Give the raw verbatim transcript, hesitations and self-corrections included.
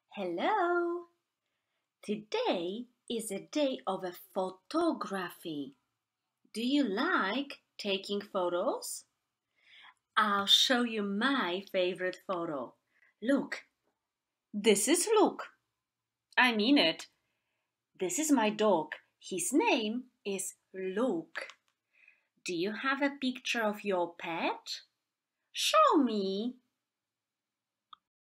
Hello! Today is a day of a photography. Do you like taking photos? I'll show you my favorite photo. Look, this is Luke. I mean it. This is my dog. His name is Luke. Do you have a picture of your pet? Show me.